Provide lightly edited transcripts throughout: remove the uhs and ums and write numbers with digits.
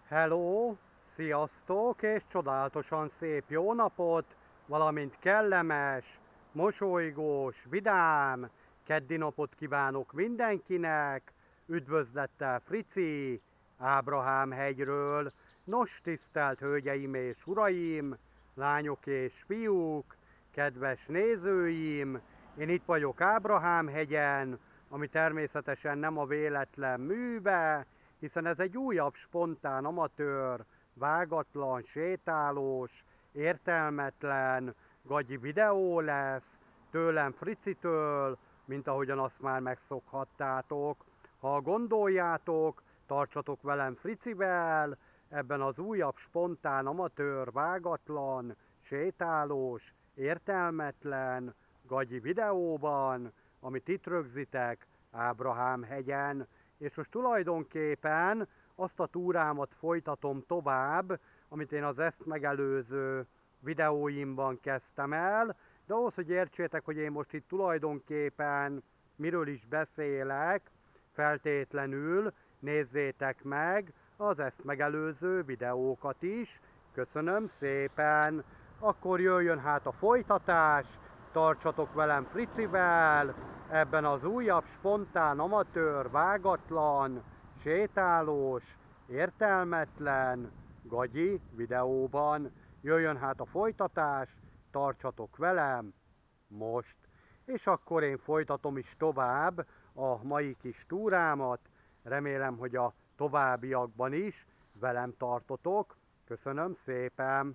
Hello, sziasztok, és csodálatosan szép jó napot, valamint kellemes, mosolygós, vidám, keddi napot kívánok mindenkinek, üdvözlettel Frici, Ábrahám hegyről. Nos, tisztelt hölgyeim és uraim, lányok és fiúk, kedves nézőim, én itt vagyok Ábrahám hegyen, ami természetesen nem a véletlen műve, hiszen ez egy újabb spontán, amatőr, vágatlan, sétálós, értelmetlen, gagyi videó lesz, tőlem Fricitől, mint ahogyan azt már megszokhattátok. Ha gondoljátok, tartsatok velem Fricivel, ebben az újabb spontán, amatőr, vágatlan, sétálós, értelmetlen, gagyi videóban, amit itt rögzítek Ábrahám hegyen, és most tulajdonképpen azt a túrámat folytatom tovább, amit én az ezt megelőző videóimban kezdtem el, de ahhoz, hogy értsétek, hogy én most itt tulajdonképpen miről is beszélek, feltétlenül nézzétek meg az ezt megelőző videókat is. Köszönöm szépen! Akkor jöjjön hát a folytatás, tartsatok velem Fricivel, ebben az újabb, spontán, amatőr, vágatlan, sétálós, értelmetlen, gagyi videóban. Jöjjön hát a folytatás, tartsatok velem most. És akkor én folytatom is tovább a mai kis túrámat. Remélem, hogy a továbbiakban is velem tartotok. Köszönöm szépen!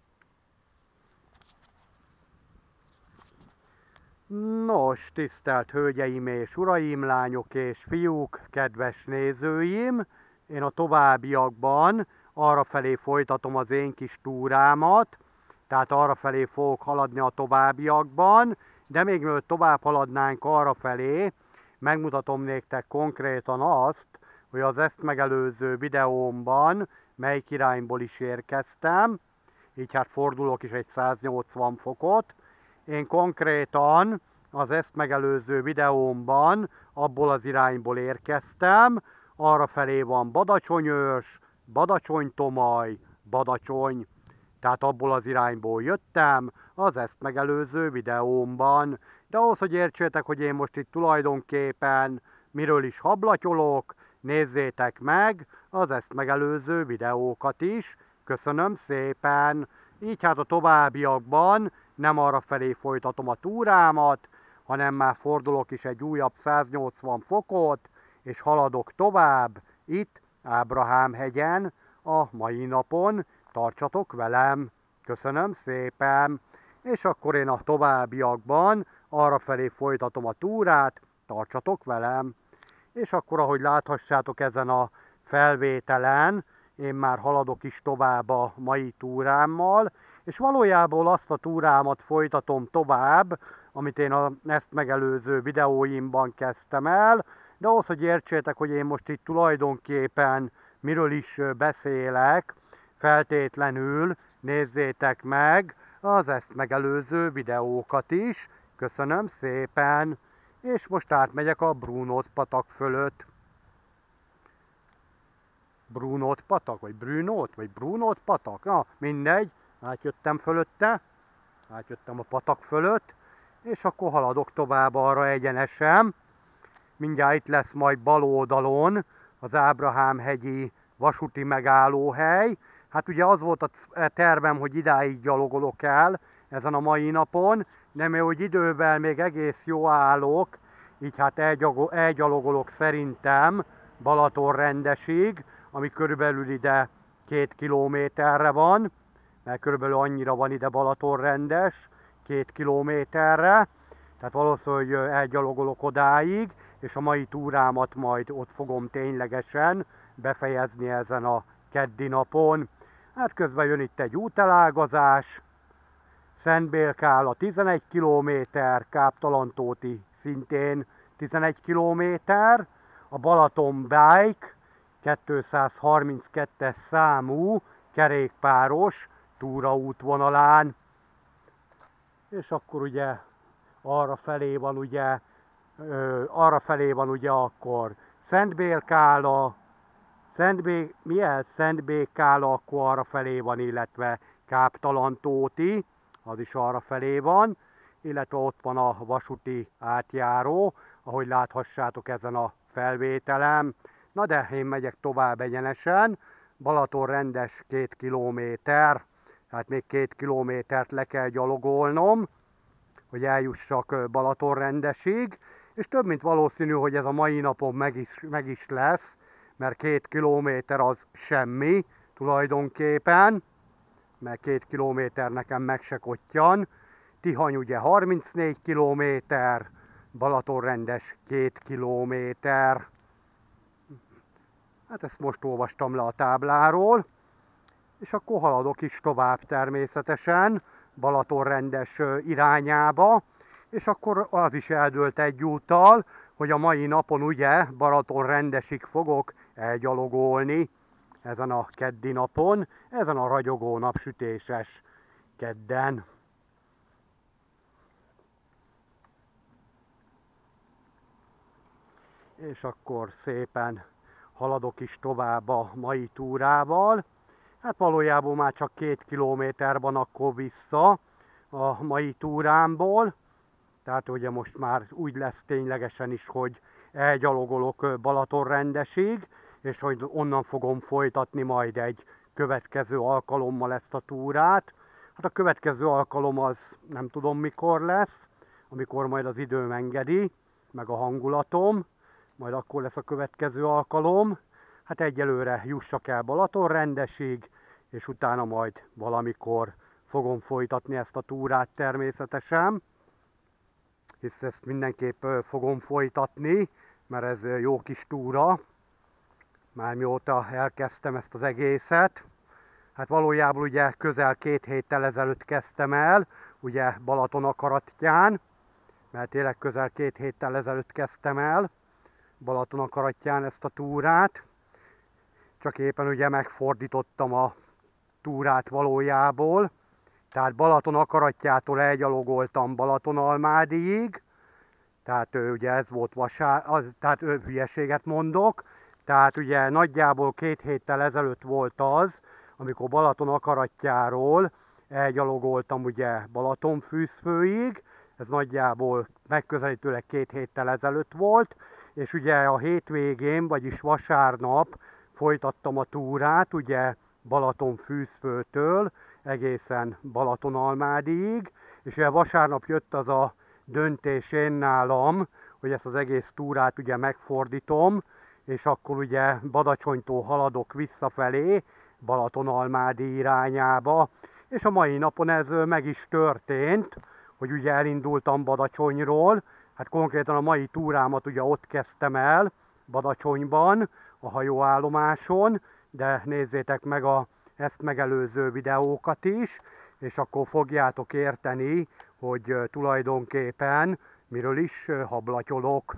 Nos, tisztelt hölgyeim és uraim, lányok és fiúk, kedves nézőim, én a továbbiakban arrafelé folytatom az én kis túrámat, tehát arrafelé fogok haladni a továbbiakban, de még mielőtt tovább haladnánk arrafelé, megmutatom néktek konkrétan azt, hogy az ezt megelőző videómban melyik irányból is érkeztem, így hát fordulok is egy 180 fokot. Én konkrétan az ezt megelőző videómban abból az irányból érkeztem, arrafelé van Badacsonyőrs, Badacsonytomaj, Badacsony. Tehát abból az irányból jöttem az ezt megelőző videómban. De ahhoz, hogy értsétek, hogy én most itt tulajdonképpen miről is hablatyolok, nézzétek meg az ezt megelőző videókat is. Köszönöm szépen! Így hát a továbbiakban nem arra felé folytatom a túrámat, hanem már fordulok is egy újabb 180 fokot, és haladok tovább itt Ábrahám hegyen a mai napon. Tartsatok velem! Köszönöm szépen! És akkor én a továbbiakban arrafelé folytatom a túrát, tartsatok velem! És akkor, ahogy láthassátok ezen a felvételen, én már haladok is tovább a mai túrámmal, és valójában azt a túrámat folytatom tovább, amit én ezt megelőző videóimban kezdtem el, de ahhoz, hogy értsétek, hogy én most itt tulajdonképpen miről is beszélek, feltétlenül nézzétek meg az ezt megelőző videókat is. Köszönöm szépen! És most átmegyek a Brunót patak fölött. Brunót patak, vagy Brunót, vagy Brunót patak? Na, mindegy, átjöttem fölötte, átjöttem a patak fölött, és akkor haladok tovább arra egyenesen. Mindjárt itt lesz majd bal oldalon az Ábrahám hegyi vasúti megállóhely. Hát ugye az volt a tervem, hogy idáig gyalogolok el ezen a mai napon, de mivel hogy idővel még egész jó állok, így hát elgyalogolok szerintem Balatonrendesig, ami körülbelül ide 2 kilométerre van, mert körülbelül annyira van ide Balatonrendes, 2 kilométerre, tehát valószínűleg elgyalogolok odáig, és a mai túrámat majd ott fogom ténylegesen befejezni ezen a keddi napon. Hát közben jön itt egy útelágazás, Szentbélkála 11 km, Káptalantóti szintén 11 km, a Balaton Bike 232-es számú kerékpáros túraútvonalán. És akkor ugye arra felé van ugye akkor Szentbélkála, Szentbékála akkor arra felé van, illetve Káptalantóti, az is arra felé van, illetve ott van a vasúti átjáró, ahogy láthassátok ezen a felvételem. Na de én megyek tovább egyenesen, Balaton rendes 2 kilométer, tehát még 2 kilométert le kell gyalogolnom, hogy eljussak Balatonrendesig, és több mint valószínű, hogy ez a mai napon meg is lesz, mert 2 kilométer az semmi tulajdonképpen, mert 2 kilométer nekem meg se kottyan. Tihany ugye 34 kilométer, Balatonrendes 2 kilométer. Hát ezt most olvastam le a tábláról, és akkor haladok is tovább természetesen Balatonrendes irányába, és akkor az is eldőlt egyúttal, hogy a mai napon ugye Balatonrendesig fogok elgyalogolni ezen a keddi napon, ezen a ragyogó napsütéses kedden. És akkor szépen haladok is tovább a mai túrával. Hát valójában már csak 2 kilométer van akkor vissza a mai túrámból. Tehát ugye most már úgy lesz ténylegesen is, hogy elgyalogolok Balatonrendesig, és hogy onnan fogom folytatni majd egy következő alkalommal ezt a túrát. Hát a következő alkalom az nem tudom mikor lesz, amikor majd az időm engedi, meg a hangulatom, majd akkor lesz a következő alkalom. Hát egyelőre jussak el Balatonrendesig, és utána majd valamikor fogom folytatni ezt a túrát természetesen. Hisz ezt mindenképp fogom folytatni, mert ez jó kis túra, már mióta elkezdtem ezt az egészet. Hát valójában ugye közel 2 héttel ezelőtt kezdtem el, ugye Balatonakarattyán, mert tényleg közel 2 héttel ezelőtt kezdtem el Balatonakarattyán ezt a túrát. Csak éppen ugye megfordítottam a túrát valójából, tehát Balatonakarattyától elgyalogoltam Balatonalmádiig, tehát ugye ez volt tehát hülyeséget mondok, tehát ugye nagyjából 2 héttel ezelőtt volt az, amikor Balatonakarattyáról elgyalogoltam ugye Balatonfűzfőig, ez nagyjából megközelítőleg 2 héttel ezelőtt volt, és ugye a hétvégén, vagyis vasárnap folytattam a túrát, ugye Balatonfűzfőtől egészen Balatonalmádiig, és ugye vasárnap jött az a döntés én nálam, hogy ezt az egész túrát ugye megfordítom, és akkor ugye Badacsonytól haladok visszafelé, Balatonalmádi irányába, és a mai napon ez meg is történt, hogy ugye elindultam Badacsonyról, hát konkrétan a mai túrámat ugye ott kezdtem el, Badacsonyban, a hajóállomáson, de nézzétek meg ezt megelőző videókat is, és akkor fogjátok érteni, hogy tulajdonképpen miről is hablatyolok.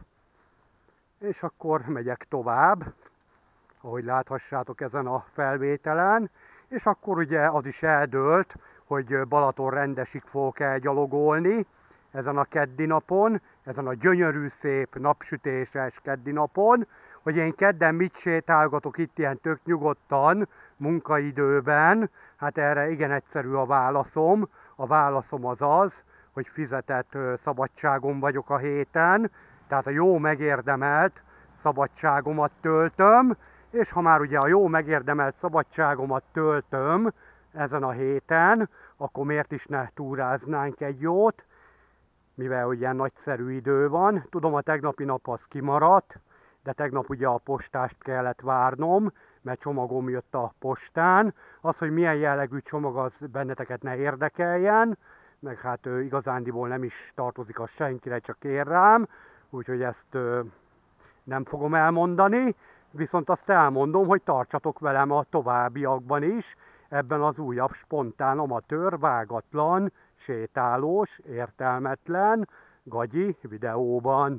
És akkor megyek tovább, ahogy láthassátok ezen a felvételen, és akkor ugye az is eldőlt, hogy Balatonrendesig fogok elgyalogolni ezen a keddi napon, ezen a gyönyörű, szép, napsütéses keddi napon, hogy én kedden mit sétálgatok itt ilyen tök nyugodtan, munkaidőben, hát erre igen egyszerű a válaszom. A válaszom az az, hogy fizetett szabadságon vagyok a héten, tehát a jó megérdemelt szabadságomat töltöm, és ha már ugye a jó megérdemelt szabadságomat töltöm ezen a héten, akkor miért is ne túráznánk egy jót, mivel ugye nagyszerű idő van. Tudom, a tegnapi nap az kimaradt, de tegnap ugye a postást kellett várnom, mert csomagom jött a postán. Az, hogy milyen jellegű csomag, az benneteket ne érdekeljen, meg hát igazándiból nem is tartozik az senkire, csak ér rám, úgyhogy ezt nem fogom elmondani, viszont azt elmondom, hogy tartsatok velem a továbbiakban is, ebben az újabb spontán, amatőr, vágatlan, sétálós, értelmetlen, gagyi videóban.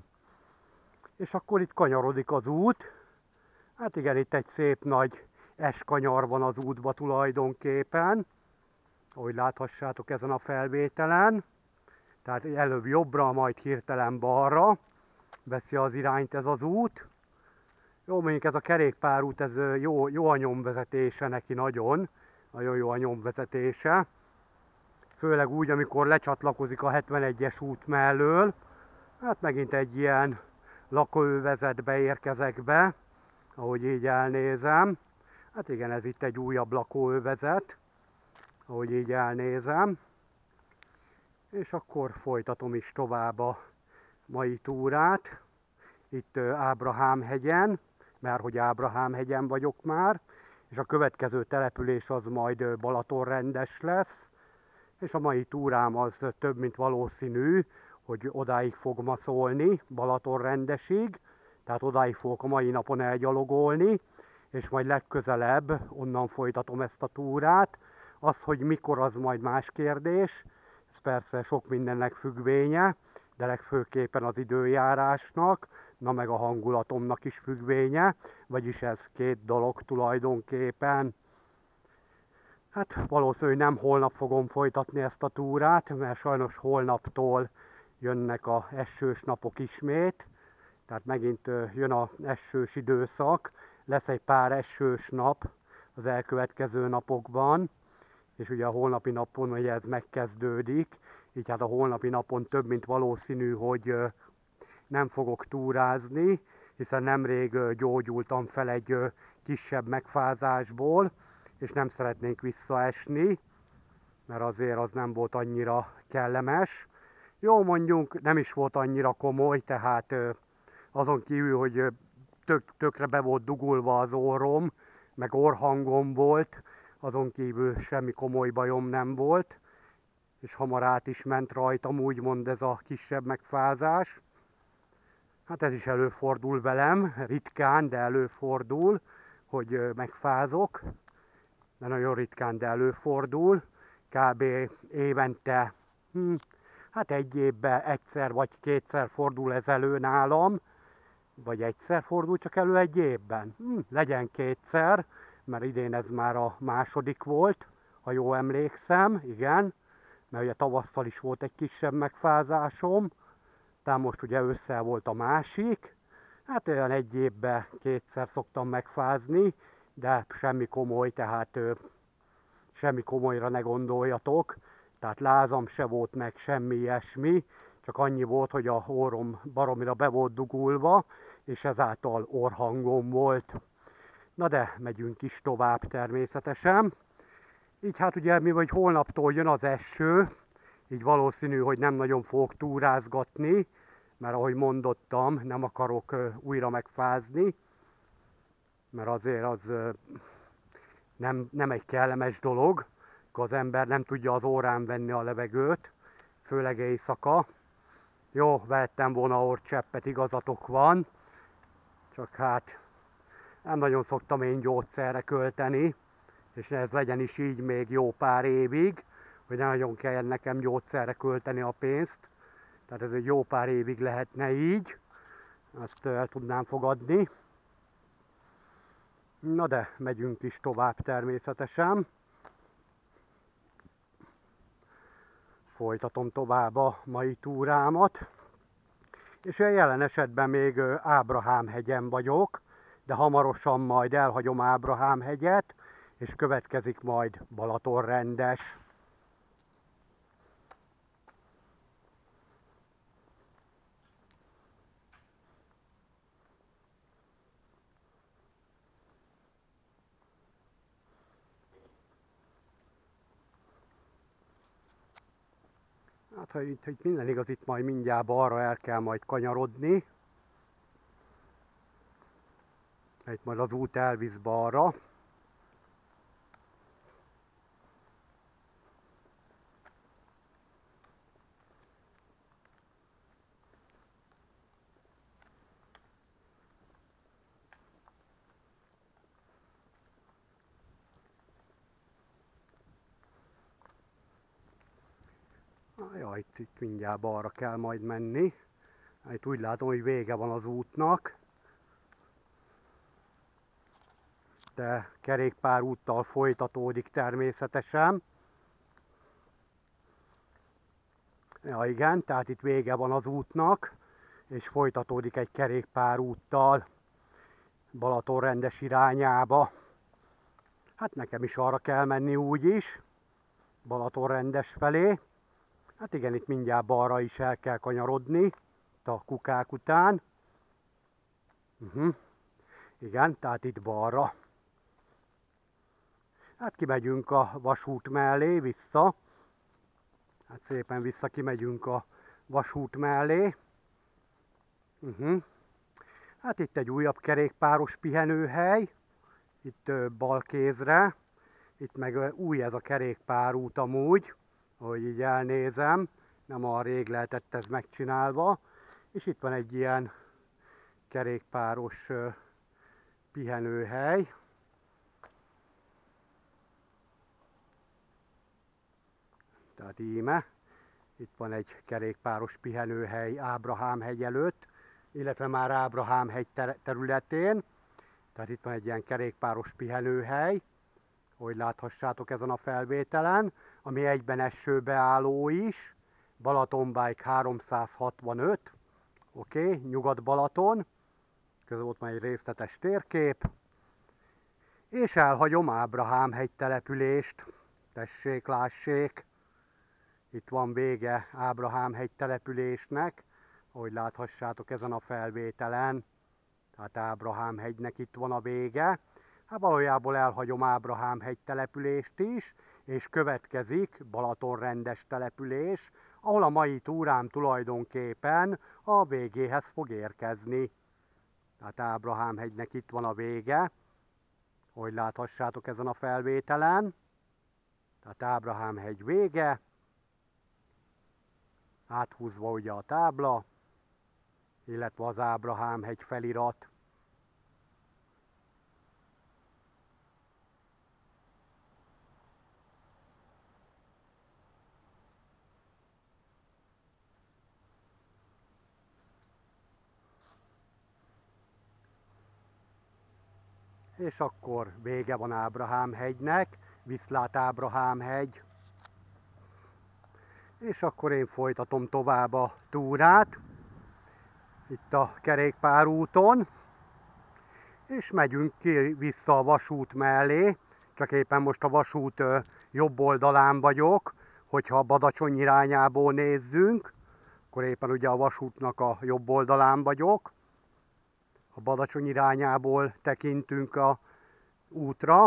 És akkor itt kanyarodik az út. Hát igen, itt egy szép nagy eskanyar van az útba tulajdonképpen, ahogy láthassátok ezen a felvételen. Tehát előbb jobbra, majd hirtelen balra veszi az irányt ez az út. Jó, mondjuk ez a kerékpárút, ez jó a nyomvezetése neki nagyon jó a nyomvezetése. Főleg úgy, amikor lecsatlakozik a 71-es út mellől. Hát megint egy ilyen lakóövezetbe érkezek be, ahogy így elnézem. Hát igen, ez itt egy újabb lakóövezet, ahogy így elnézem. És akkor folytatom is tovább a mai túrát. Itt Ábrahám-hegyen, mert hogy Ábrahám-hegyen vagyok már, és a következő település az majd Balatonrendes lesz, és a mai túrám az több mint valószínű, hogy odáig fog ma szólni, Balatonrendesig, tehát odáig fogok a mai napon elgyalogolni, és majd legközelebb onnan folytatom ezt a túrát. Az, hogy mikor, az majd más kérdés, ez persze sok mindennek függvénye, de legfőképpen az időjárásnak, na meg a hangulatomnak is függvénye, vagyis ez két dolog tulajdonképpen. Hát valószínűleg nem holnap fogom folytatni ezt a túrát, mert sajnos holnaptól jönnek a esős napok ismét, tehát megint jön az esős időszak, lesz egy pár esős nap az elkövetkező napokban, és ugye a holnapi napon ugye ez megkezdődik, így hát a holnapi napon több mint valószínű, hogy nem fogok túrázni, hiszen nemrég gyógyultam fel egy kisebb megfázásból, és nem szeretnénk visszaesni, mert azért az nem volt annyira kellemes. Jó, mondjuk nem is volt annyira komoly, tehát azon kívül, hogy tökre be volt dugulva az orrom, meg orrhangom volt, azon kívül semmi komoly bajom nem volt, és hamar át is ment rajtam, úgymond ez a kisebb megfázás. Hát ez is előfordul velem, ritkán, de előfordul, hogy megfázok, de nagyon ritkán, de előfordul. Kb. Évente, hát egy évben egyszer vagy kétszer fordul ez elő nálam, vagy egyszer fordul csak elő egy évben. Legyen kétszer, mert idén ez már a második volt, ha jól emlékszem, igen, mert ugye tavasszal is volt egy kisebb megfázásom, tehát most ugye ősszel volt a másik, hát olyan egy évben kétszer szoktam megfázni, de semmi komoly, tehát semmi komolyra ne gondoljatok, tehát lázam se volt meg, semmi ilyesmi, csak annyi volt, hogy a orrom baromira be volt dugulva, és ezáltal orrhangom volt. Na de megyünk is tovább természetesen. Így hát ugye mi vagy holnaptól jön az eső, így valószínű, hogy nem nagyon fogok túrázgatni, mert ahogy mondottam, nem akarok újra megfázni, mert azért az nem egy kellemes dolog, akkor az ember nem tudja az órán venni a levegőt, főleg éjszaka. Jó, vettem volna orrcseppet, igazatok van, csak hát nem nagyon szoktam én gyógyszerre költeni, és ez legyen is így még jó pár évig, hogy ne nagyon kell nekem gyógyszerre költeni a pénzt. Tehát ez egy jó pár évig lehetne így, azt el tudnám fogadni. Na de megyünk is tovább természetesen. Folytatom tovább a mai túrámat. És jelen esetben még Ábrahám-hegyen vagyok, de hamarosan majd elhagyom Ábrahám-hegyet, és következik majd Balatonrendes. Hát, ha itt minden igaz, itt majd mindjárt balra el kell majd kanyarodni. Itt majd az út elvisz balra. Jaj, itt mindjárt balra kell majd menni. Itt úgy látom, hogy vége van az útnak. De kerékpárúttal folytatódik természetesen. Ja igen, tehát itt vége van az útnak, és folytatódik egy kerékpárúttal. Balatonrendes irányába. Hát nekem is arra kell menni úgyis, Balatonrendes felé. Hát igen, itt mindjárt balra is el kell kanyarodni, a kukák után. Igen, tehát itt balra. Hát kimegyünk a vasút mellé, vissza. Hát szépen vissza kimegyünk a vasút mellé. Hát itt egy újabb kerékpáros pihenőhely, itt bal kézre. Itt meg új ez a kerékpárút amúgy, ahogy így elnézem, nem a rég lehetett ez megcsinálva. És itt van egy ilyen kerékpáros pihenőhely. Tehát íme, itt van egy kerékpáros pihenőhely Ábrahám-hegy előtt, illetve már Ábrahám-hegy területén. Tehát itt van egy ilyen kerékpáros pihenőhely, hogy láthassátok ezen a felvételen, ami egyben esőbeálló is, Balatonbike 365, oké, Nyugat-Balaton, közben ott van egy részletes térkép, és elhagyom Ábrahám-hegy települést, tessék, lássék, itt van vége Ábrahám-hegy településnek, ahogy láthassátok ezen a felvételen, tehát Ábrahám-hegynek itt van a vége. Hát valójában elhagyom Ábrahám-hegy települést is, és következik Balatonrendes település, ahol a mai túrám tulajdonképpen a végéhez fog érkezni. Tehát Ábrahám-hegynek itt van a vége, hogy láthassátok ezen a felvételen. Tehát Ábrahám-hegy vége, áthúzva ugye a tábla, illetve az Ábrahám-hegy felirat. És akkor vége van Ábrahám-hegynek, viszlát Ábrahám-hegy. És akkor én folytatom tovább a túrát, itt a kerékpárúton, és megyünk ki vissza a vasút mellé, csak éppen most a vasút jobb oldalán vagyok, hogyha a Badacsony irányából nézzünk, akkor éppen ugye a vasútnak a jobb oldalán vagyok. A Badacsony irányából tekintünk a útra,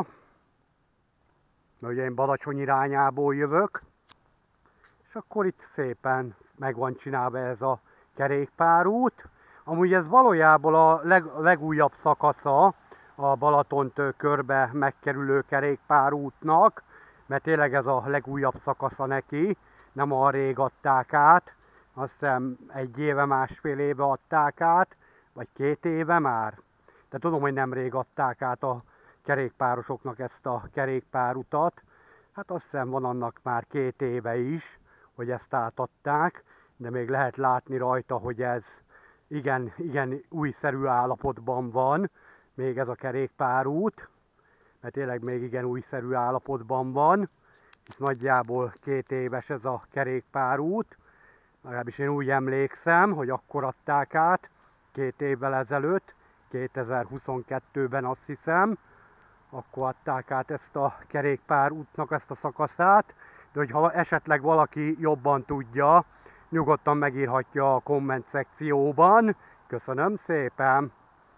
mert ugye én Badacsony irányából jövök, és akkor itt szépen meg van csinálva ez a kerékpárút. Amúgy ez valójában a legújabb szakasza a Balatont körbe megkerülő kerékpárútnak, mert tényleg ez a legújabb szakasza neki, nem a rég adták át, azt hiszem 1 éve, 1,5 éve adták át, vagy 2 éve már. De tudom, hogy nemrég adták át a kerékpárosoknak ezt a kerékpárutat. Hát azt hiszem van annak már 2 éve is, hogy ezt átadták, de még lehet látni rajta, hogy ez igen újszerű állapotban van, még ez a kerékpárút, mert tényleg még igen újszerű állapotban van, hisz nagyjából 2 éves ez a kerékpárút, legalábbis én úgy emlékszem, hogy akkor adták át, 2 évvel ezelőtt, 2022-ben azt hiszem, akkor adták át ezt a kerékpárútnak ezt a szakaszát, de hogyha esetleg valaki jobban tudja, nyugodtan megírhatja a komment szekcióban. Köszönöm szépen!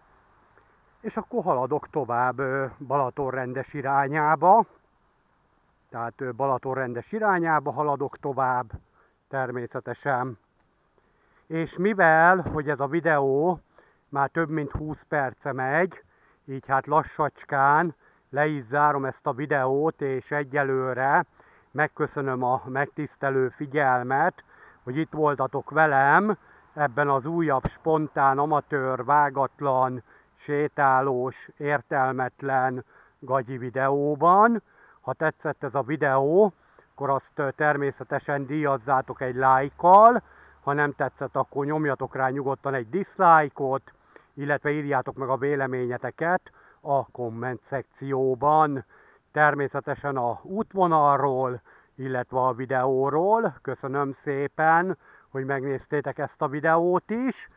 És akkor haladok tovább Balatonrendes irányába. Tehát Balatonrendes irányába haladok tovább, természetesen. És mivel, hogy ez a videó már több mint 20 perce megy, így hát lassacskán le is zárom ezt a videót, és egyelőre megköszönöm a megtisztelő figyelmet, hogy itt voltatok velem ebben az újabb, spontán, amatőr, vágatlan, sétálós, értelmetlen gagyi videóban. Ha tetszett ez a videó, akkor azt természetesen díjazzátok egy lájkkal, ha nem tetszett, akkor nyomjatok rá nyugodtan egy dislike-ot, illetve írjátok meg a véleményeteket a komment szekcióban. Természetesen a útvonalról, illetve a videóról. Köszönöm szépen, hogy megnéztétek ezt a videót is.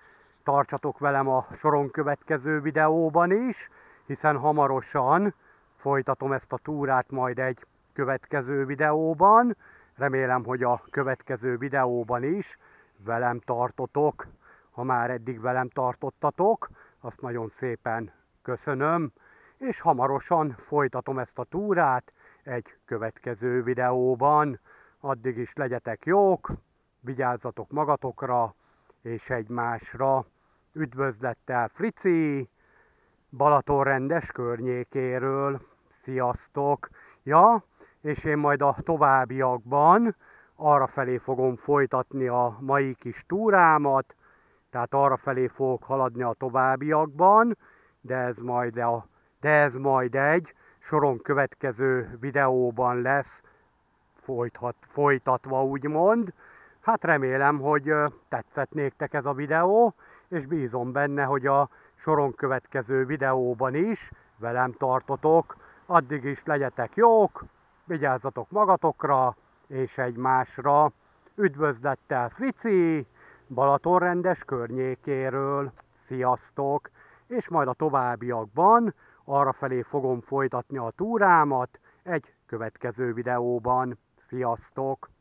tartsatok velem a soron következő videóban is, hiszen hamarosan folytatom ezt a túrát majd egy következő videóban. Remélem, hogy a következő videóban is velem tartotok. Ha már eddig velem tartottatok, azt nagyon szépen köszönöm, és hamarosan folytatom ezt a túrát egy következő videóban. Addig is legyetek jók, vigyázzatok magatokra és egymásra. Üdvözlettel Frici, Balatonrendes környékéről. Sziasztok! Ja, és én majd a továbbiakban arrafelé fogom folytatni a mai kis túrámat, tehát arrafelé fogok haladni a továbbiakban, de ez majd egy soron következő videóban lesz folytatva, úgymond. Hát remélem, hogy tetszett néktek ez a videó, és bízom benne, hogy a soron következő videóban is velem tartotok. Addig is legyetek jók, vigyázzatok magatokra és egymásra. Üdvözlettel Frici, Balatonrendes környékéről. Sziasztok! És majd a továbbiakban arrafelé fogom folytatni a túrámat egy következő videóban. Sziasztok!